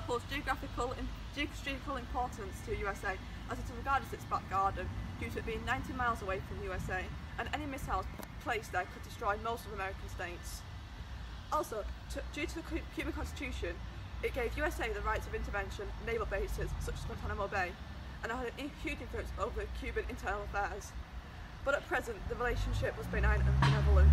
holds geographical importance to the USA, as it is regarded as its back garden, due to it being 90 miles away from the USA, and any missiles placed there could destroy most of American states. Also, due to the Cuban Constitution, it gave USA the rights of intervention naval bases such as Guantanamo Bay, and it had a huge influence over Cuban internal affairs. But at present, the relationship was benign and benevolent.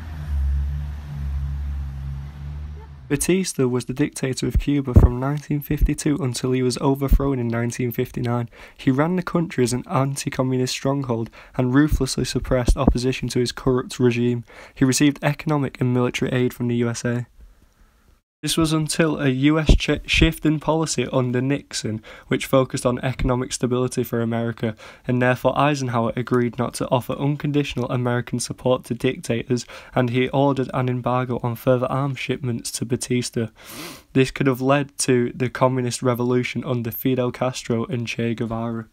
Batista was the dictator of Cuba from 1952 until he was overthrown in 1959. He ran the country as an anti-communist stronghold and ruthlessly suppressed opposition to his corrupt regime. He received economic and military aid from the USA. This was until a US shift in policy under Nixon, which focused on economic stability for America, and therefore Eisenhower agreed not to offer unconditional American support to dictators, and he ordered an embargo on further arms shipments to Batista. This could have led to the communist revolution under Fidel Castro and Che Guevara.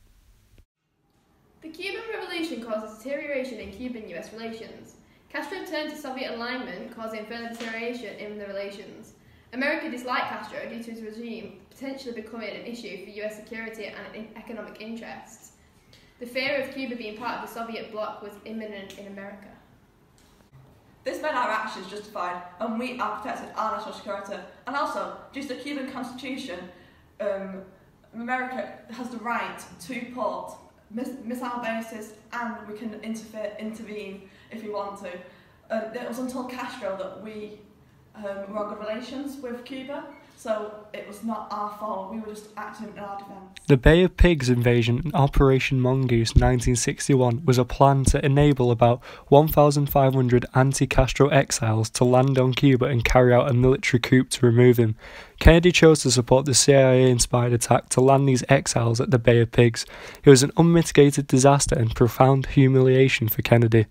The Cuban Revolution caused a deterioration in Cuban-US relations. Castro turned to Soviet alignment, causing further deterioration in the relations. America disliked Castro due to his regime potentially becoming an issue for US security and economic interests. The fear of Cuba being part of the Soviet bloc was imminent in America. This made our actions justified, and we are protecting our national security. And also, due to the Cuban Constitution, America has the right to port missile bases, and we can intervene if we want to. It was until Castro that we were on good relations with Cuba, so it was not our fault. We were just acting in our defence. The Bay of Pigs invasion and Operation Mongoose 1961 was a plan to enable about 1,500 anti-Castro exiles to land on Cuba and carry out a military coup to remove him. Kennedy chose to support the CIA-inspired attack to land these exiles at the Bay of Pigs. It was an unmitigated disaster and profound humiliation for Kennedy.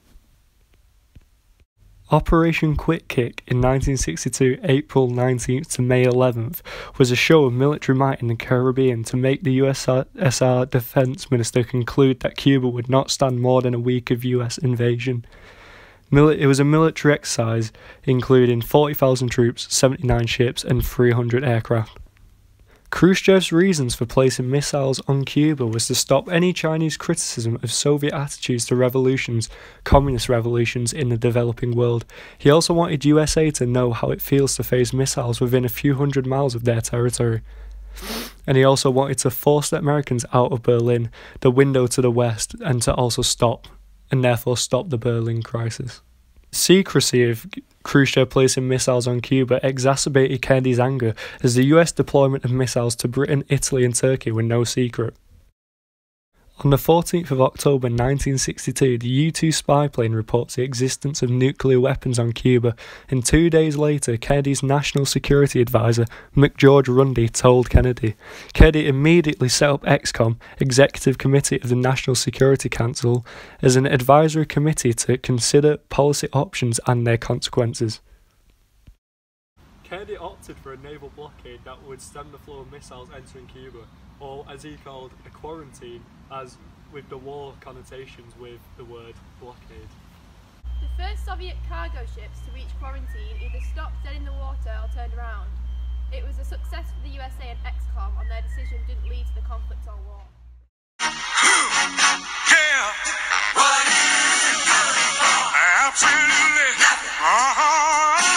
Operation Quick Kick in 1962, April 19th to May 11th, was a show of military might in the Caribbean to make the USSR Defense Minister conclude that Cuba would not stand more than a week of US invasion. It was a military exercise including 40,000 troops, 79 ships and 300 aircraft. Khrushchev's reasons for placing missiles on Cuba was to stop any Chinese criticism of Soviet attitudes to revolutions, communist revolutions in the developing world. He also wanted USA to know how it feels to face missiles within a few hundred miles of their territory. And he also wanted to force the Americans out of Berlin, the window to the West, and to also stop the Berlin crisis. Secrecy of Khrushchev placing missiles on Cuba exacerbated Kennedy's anger, as the US deployment of missiles to Britain, Italy and Turkey were no secret. On the 14th of October 1962, the U-2 spy plane reports the existence of nuclear weapons on Cuba, and 2 days later, Kennedy's National Security Advisor, McGeorge Rundy, told Kennedy. Kennedy immediately set up ExComm, Executive Committee of the National Security Council, as an advisory committee to consider policy options and their consequences. Kennedy opted for a naval blockade that would stem the flow of missiles entering Cuba, or as he called, a quarantine, as with the war connotations with the word blockade. The first Soviet cargo ships to reach quarantine either stopped dead in the water or turned around. It was a success for the USA and ExComm, and their decision didn't lead to the conflict or war. Yeah. What is it good for? Absolutely nothing.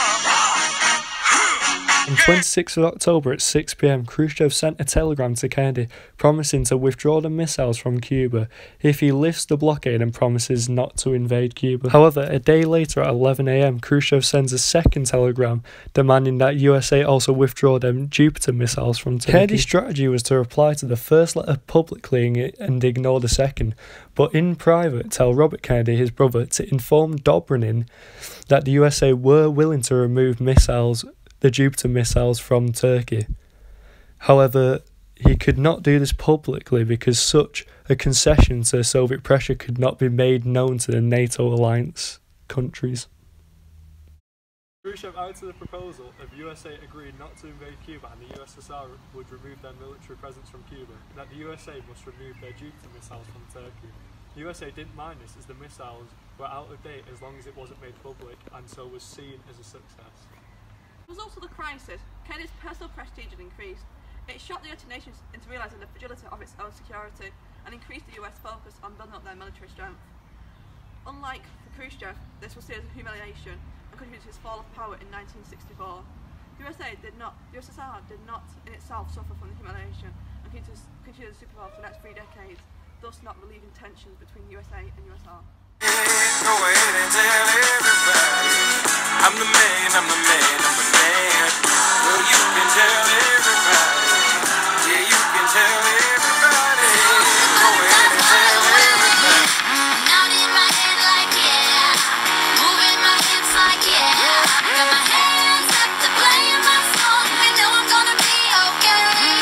On 26th of October at 6 p.m, Khrushchev sent a telegram to Kennedy promising to withdraw the missiles from Cuba if he lifts the blockade and promises not to invade Cuba. However, a day later at 11 a.m, Khrushchev sends a second telegram demanding that USA also withdraw them Jupiter missiles from Turkey. Kennedy's strategy was to reply to the first letter publicly and ignore the second, but in private tell Robert Kennedy, his brother, to inform Dobrynin that the USA were willing to remove the Jupiter missiles from Turkey. However, he could not do this publicly because such a concession to Soviet pressure could not be made known to the NATO alliance countries. Khrushchev added to the proposal if USA agreed not to invade Cuba and the USSR would remove their military presence from Cuba, that the USA must remove their Jupiter missiles from Turkey. The USA didn't mind this as the missiles were out of date as long as it wasn't made public, and so was seen as a success. As a result of the crisis, Kennedy's personal prestige had increased. It shocked the United Nations into realising the fragility of its own security and increased the US focus on building up their military strength. Unlike for Khrushchev, this was seen as a humiliation and contributed to his fall of power in 1964. The USSR did not in itself suffer from the humiliation and continued as a superpower for the next 3 decades, thus not relieving tensions between USA and USSR. Go ahead and tell everybody I'm the man, I'm the man, I'm the man. Well, you can tell everybody. Yeah, you can tell everybody. Go ahead and tell everybody. Nodding my head like yeah, moving my hips like yeah. Got my hands up to playing my song. I know I'm gonna be okay.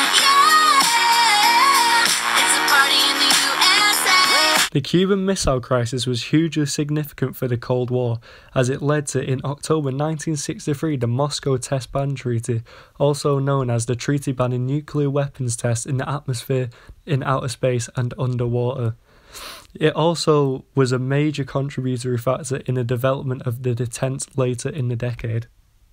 Yeah, it's a party in the USA. The Cuban Missile Crisis was hugely significant for the Cold War, as it led to, in October 1963, the Moscow Test Ban Treaty, also known as the Treaty banning nuclear weapons tests in the atmosphere, in outer space and underwater. It also was a major contributory factor in the development of the detente later in the decade.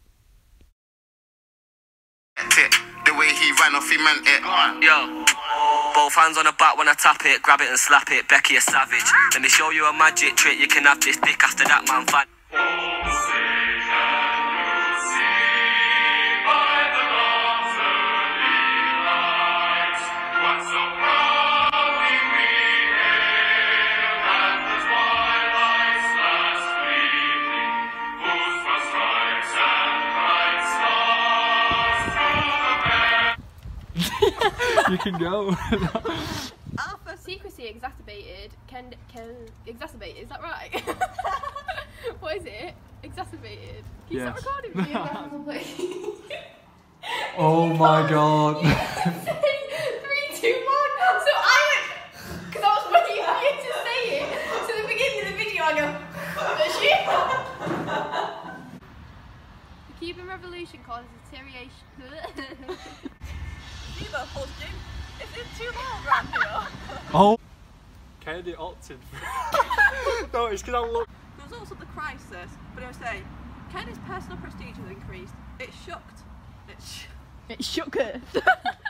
The way he ran off, he meant it. Yo, both hands on the back when I tap it, grab it and slap it, Becky a savage. Let me show you a magic trick, you can have this dick after that, man. You can go. Secrecy exacerbated. Exacerbated? Is that right? What is it? Exacerbated. Can you Yes. stop recording me? Oh my god. 3, 2, 1. So I went, because I was waiting for you to say it. So at the beginning of the video, I go, the Cuban Revolution caused deterioration. Cuba holds June. It's too long around here. Oh. Kennedy opted for No, it's because I'm looking. The results of the crisis, but I would say, Kennedy's personal prestige has increased. It shook her.